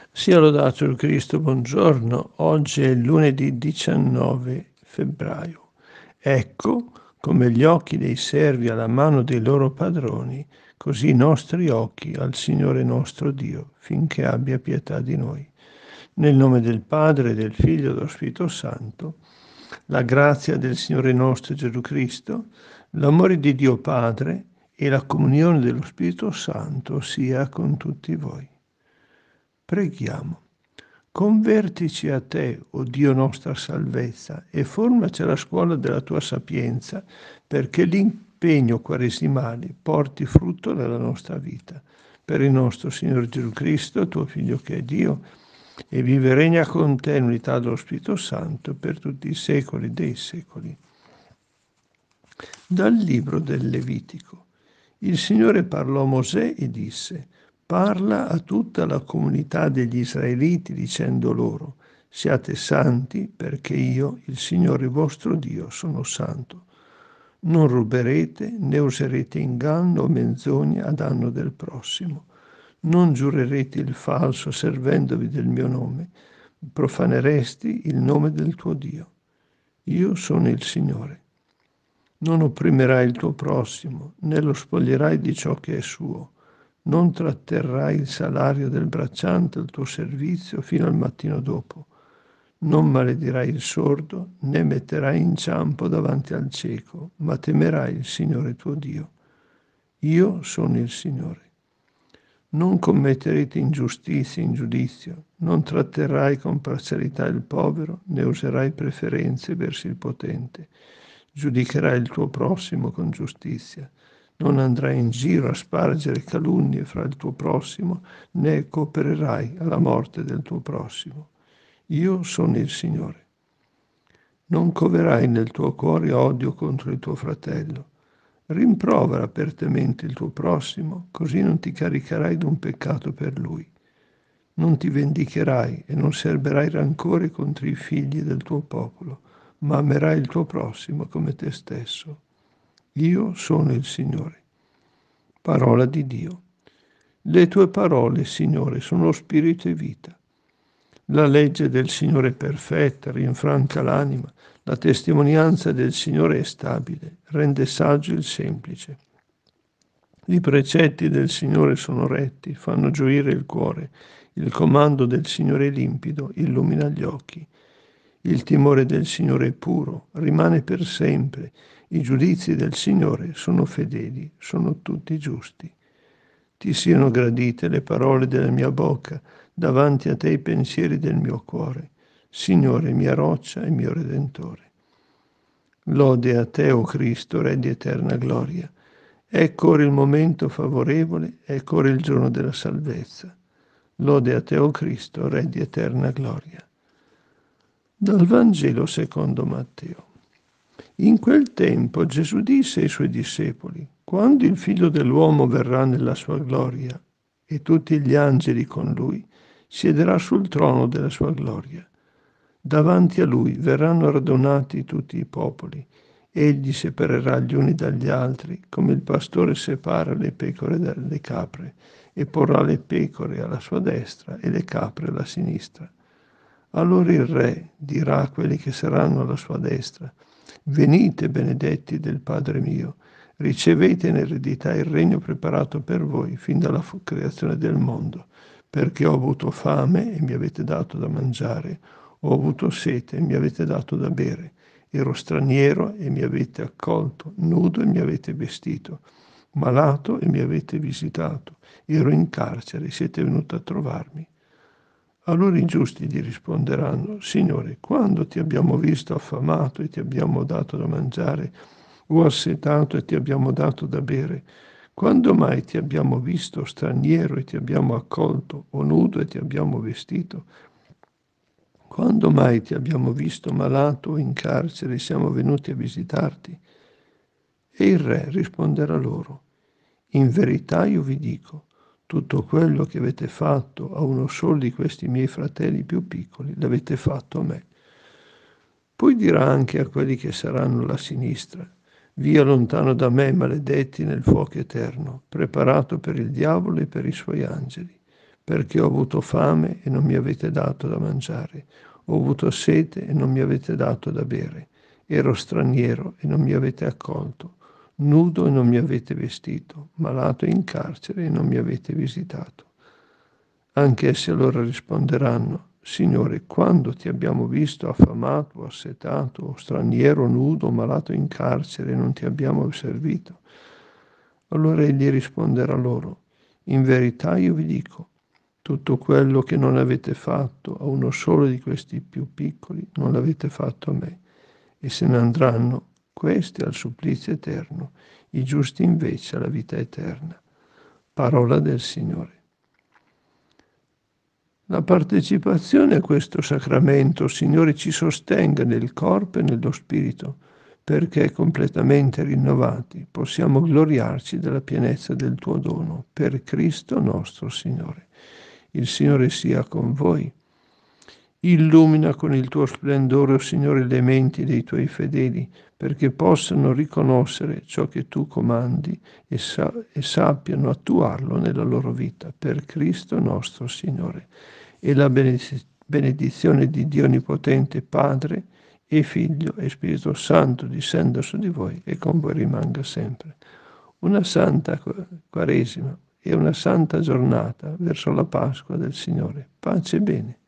Sia lodato il Cristo, buongiorno. Oggi è lunedì 19 febbraio. Ecco, come gli occhi dei servi alla mano dei loro padroni, così i nostri occhi al Signore nostro Dio, finché abbia pietà di noi. Nel nome del Padre, del Figlio e dello Spirito Santo, la grazia del Signore nostro Gesù Cristo, l'amore di Dio Padre e la comunione dello Spirito Santo sia con tutti voi. Preghiamo. Convertici a te, o Dio nostra salvezza, e formaci alla scuola della tua sapienza, perché l'impegno quaresimale porti frutto nella nostra vita. Per il nostro Signore Gesù Cristo, tuo Figlio che è Dio, e vive e regna con te in unità dello Spirito Santo per tutti i secoli dei secoli. Dal libro del Levitico. Il Signore parlò a Mosè e disse: parla a tutta la comunità degli Israeliti dicendo loro: siate santi perché io, il Signore vostro Dio, sono santo. Non ruberete né userete inganno o menzogna a danno del prossimo. Non giurerete il falso servendovi del mio nome. Profaneresti il nome del tuo Dio. Io sono il Signore. Non opprimerai il tuo prossimo, né lo spoglierai di ciò che è suo. Non tratterrai il salario del bracciante al tuo servizio fino al mattino dopo. Non maledirai il sordo, né metterai inciampo davanti al cieco, ma temerai il Signore tuo Dio. Io sono il Signore. Non commetterete ingiustizia in giudizio, non tratterai con parzialità il povero, né userai preferenze verso il potente. Giudicherai il tuo prossimo con giustizia. Non andrai in giro a spargere calunnie fra il tuo prossimo, né coopererai alla morte del tuo prossimo. Io sono il Signore. Non coverai nel tuo cuore odio contro il tuo fratello. Rimprovera apertamente il tuo prossimo, così non ti caricherai d'un peccato per lui. Non ti vendicherai e non serberai rancore contro i figli del tuo popolo, ma amerai il tuo prossimo come te stesso. Io sono il Signore. Parola di Dio. Le tue parole, Signore, sono spirito e vita. La legge del Signore è perfetta, rinfranca l'anima. La testimonianza del Signore è stabile, rende saggio il semplice. I precetti del Signore sono retti, fanno gioire il cuore. Il comando del Signore è limpido, illumina gli occhi. Il timore del Signore è puro, rimane per sempre. I giudizi del Signore sono fedeli, sono tutti giusti. Ti siano gradite le parole della mia bocca, davanti a te i pensieri del mio cuore. Signore, mia roccia e mio Redentore. Lode a te, o Cristo, Re di eterna gloria. Ecco ora il momento favorevole, ecco ora il giorno della salvezza. Lode a te, o Cristo, Re di eterna gloria. Dal Vangelo secondo Matteo. In quel tempo Gesù disse ai suoi discepoli: quando il Figlio dell'uomo verrà nella sua gloria e tutti gli angeli con lui, siederà sul trono della sua gloria. Davanti a lui verranno radunati tutti i popoli. Egli separerà gli uni dagli altri, come il pastore separa le pecore dalle capre, e porrà le pecore alla sua destra e le capre alla sinistra. Allora il Re dirà a quelli che saranno alla sua destra: venite, benedetti del Padre mio, ricevete in eredità il regno preparato per voi fin dalla creazione del mondo, perché ho avuto fame e mi avete dato da mangiare, ho avuto sete e mi avete dato da bere, ero straniero e mi avete accolto, nudo e mi avete vestito, malato e mi avete visitato, ero in carcere e siete venuti a trovarmi. Allora i giusti gli risponderanno: Signore, quando ti abbiamo visto affamato e ti abbiamo dato da mangiare, o assetato e ti abbiamo dato da bere? Quando mai ti abbiamo visto straniero e ti abbiamo accolto, o nudo e ti abbiamo vestito? Quando mai ti abbiamo visto malato o in carcere e siamo venuti a visitarti? E il re risponderà loro: in verità io vi dico, tutto quello che avete fatto a uno solo di questi miei fratelli più piccoli, l'avete fatto a me. Poi dirà anche a quelli che saranno alla sinistra: via lontano da me, maledetti, nel fuoco eterno, preparato per il diavolo e per i suoi angeli. perché ho avuto fame e non mi avete dato da mangiare, ho avuto sete e non mi avete dato da bere, ero straniero e non mi avete accolto, nudo e non mi avete vestito, malato e in carcere e non mi avete visitato. Anche essi allora risponderanno: Signore, quando ti abbiamo visto affamato, assetato, straniero, nudo, malato in carcere e non ti abbiamo servito? Allora egli risponderà loro: In verità io vi dico, tutto quello che non avete fatto a uno solo di questi più piccoli, non l'avete fatto a me. E se ne andranno questi al supplizio eterno, i giusti invece alla vita eterna. Parola del Signore. La partecipazione a questo sacramento, Signore, ci sostenga nel corpo e nello spirito, perché completamente rinnovati possiamo gloriarci della pienezza del tuo dono, per Cristo nostro Signore. Il Signore sia con voi. Illumina con il tuo splendore, o Signore, le menti dei tuoi fedeli, perché possano riconoscere ciò che tu comandi e sappiano attuarlo nella loro vita, per Cristo nostro Signore. E la benedizione di Dio Onnipotente, Padre e Figlio e Spirito Santo discenda su di voi e con voi rimanga sempre. Una santa Quaresima e una santa giornata verso la Pasqua del Signore. Pace e bene.